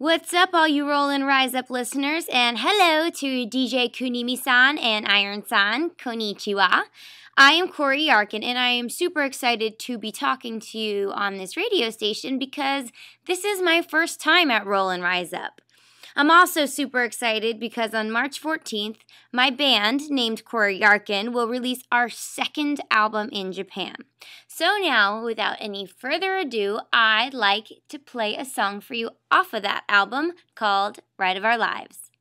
What's up, all you Roll and Rise Up listeners, and hello to DJ Kunimi-san and Iron-san. Konnichiwa. I am Cori Yarckin, and I am super excited to be talking to you on this radio station because this is my first time at Roll and Rise Up. I'm also super excited because on March 14th, my band, named Cori Yarckin, will release our second album in Japan. So now, without any further ado, I'd like to play a song for you off of that album called Ride of Our Lives.